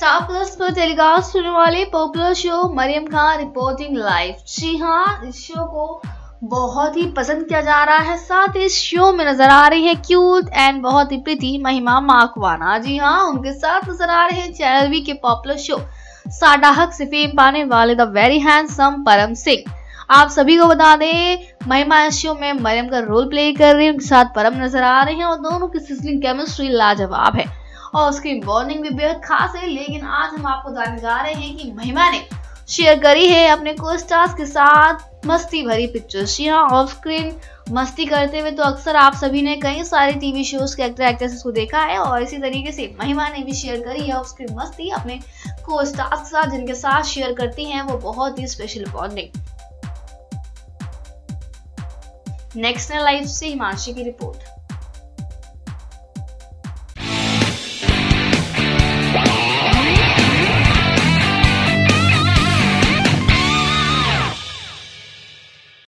Star plus पर telecast होने वाले popular show Mariam Khan reporting live. जी हाँ, इस शो को बहुत ही पसंद किया जा रहा है। साथ ही इस शो में नजर आ रही है क्यूट एंड बहुत ही प्रीति महिमा माकवाना। जी हाँ, उनके साथ नजर आ रहे हैं चैनल वी के पॉपुलर शो साडा हक से फेम पाने वाले द वेरी हैंडसम परम सिंह। आप सभी को बता दें, महिमा इस शो में मरियम का रोल प्ले कर रही है, उनके साथ परम नजर आ रहे हैं और दोनों की सिजलिंग केमिस्ट्री लाजवाब है और उसकी बॉन्डिंग भी बेहद खास है। लेकिन आज हम आपको बताने जा रहे हैं कि महिमा ने शेयर करी है अपने को स्टार्स के साथ मस्ती भरी पिक्चर्स। जी हाँ, ऑफ स्क्रीन मस्ती करते हुए तो अक्सर आप सभी ने कई सारे टीवी शोज के एक्टर एक्ट्रेसेस को देखा है और इसी तरीके से महिमा ने भी शेयर करी है ऑफ स्क्रीन मस्ती अपने को स्टार्स के साथ, जिनके साथ शेयर करती हैं वो बहुत ही स्पेशल बॉन्डिंग। नेक्स्ट लाइव से हिमांशी की रिपोर्ट।